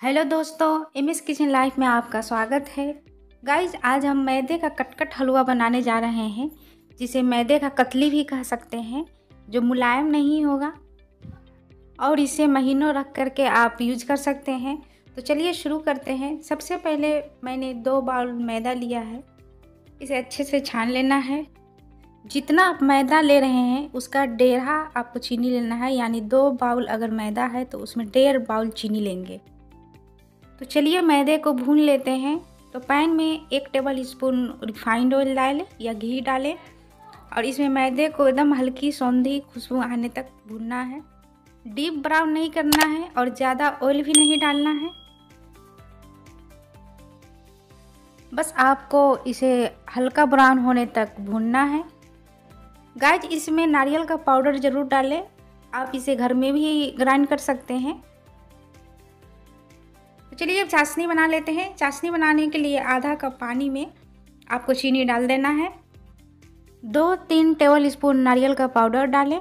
Hello दोस्तों, MS kitchen life में आपका स्वागत है। गाइज, आज हम मैदे का कटकट हलवा बनाने जा रहे हैं, जिसे मैदे का कतली भी कह सकते हैं, जो मुलायम नहीं होगा और इसे महीनों रख करके आप यूज कर सकते हैं। तो चलिए शुरू करते हैं। सबसे पहले मैंने 2 बाउल मैदा लिया है। इसे अच्छे से छान लेना है। जितना आप मैदा ले रहे हैं उसका 1.5 आपको चीनी लेना है, यानी 2 बाउल अगर मैदा है तो उसमें 1.5 बाउल चीनी लेंगे। तो चलिए मैदे को भून लेते हैं। तो पैन में 1 टेबल स्पून रिफाइंड ऑयल डालें या घी डालें और इसमें मैदे को एकदम हल्की सौंधी खुशबू आने तक भूनना है। डीप ब्राउन नहीं करना है और ज़्यादा ऑयल भी नहीं डालना है। बस आपको इसे हल्का ब्राउन होने तक भूनना है। गाइस, इसमें नारियल का पाउडर ज़रूर डालें। आप इसे घर में भी ग्राइंड कर सकते हैं। तो चलिए अब चाशनी बना लेते हैं। चाशनी बनाने के लिए आधा कप पानी में आपको चीनी डाल देना है। 2-3 टेबल स्पून नारियल का पाउडर डालें।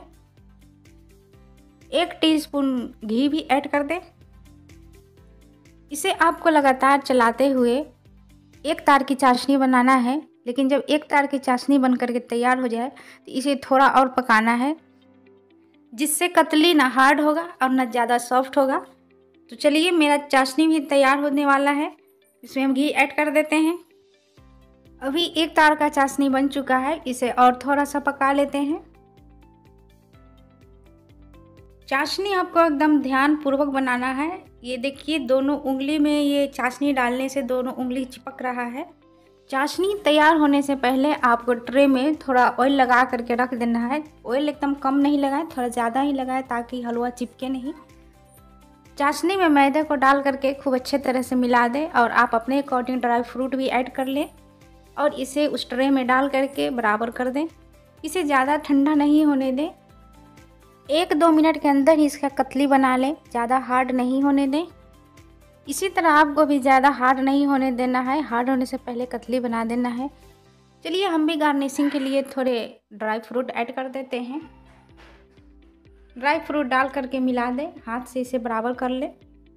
1 टीस्पून घी भी ऐड कर दें। इसे आपको लगातार चलाते हुए एक तार की चाशनी बनाना है। लेकिन जब एक तार की चाशनी बन करके तैयार हो जाए तो इसे थोड़ा और पकाना है, जिससे कतली ना हार्ड होगा और ना ज़्यादा सॉफ्ट होगा। तो चलिए, मेरा चाशनी भी तैयार होने वाला है। इसमें हम घी ऐड कर देते हैं। अभी एक तार का चाशनी बन चुका है। इसे और थोड़ा सा पका लेते हैं। चाशनी आपको एकदम ध्यान पूर्वक बनाना है। ये देखिए, दोनों उंगली में ये चाशनी डालने से दोनों उंगली चिपक रहा है। चाशनी तैयार होने से पहले आपको ट्रे में थोड़ा ऑयल लगा करके रख देना है। ऑयल एकदम कम नहीं लगाएं, थोड़ा ज़्यादा ही लगाएं ताकि हलवा चिपके नहीं। चाशनी में मैदे को डाल करके खूब अच्छे तरह से मिला दें और आप अपने अकॉर्डिंग ड्राई फ्रूट भी ऐड कर लें और इसे उस ट्रे में डाल करके बराबर कर दें। इसे ज़्यादा ठंडा नहीं होने दें। 1-2 मिनट के अंदर ही इसका कतली बना लें, ज़्यादा हार्ड नहीं होने दें। इसी तरह आपको भी ज़्यादा हार्ड नहीं होने देना है। हार्ड होने से पहले कतली बना देना है। चलिए, हम भी गार्निशिंग के लिए थोड़े ड्राई फ्रूट ऐड कर देते हैं। ड्राई फ्रूट डाल करके मिला दें, हाथ से इसे बराबर कर लें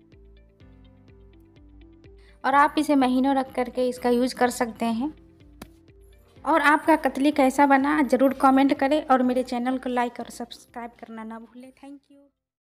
और आप इसे महीनों रख करके इसका यूज कर सकते हैं। और आपका कतली कैसा बना ज़रूर कमेंट करें और मेरे चैनल को लाइक और सब्सक्राइब करना ना भूलें। Thank you.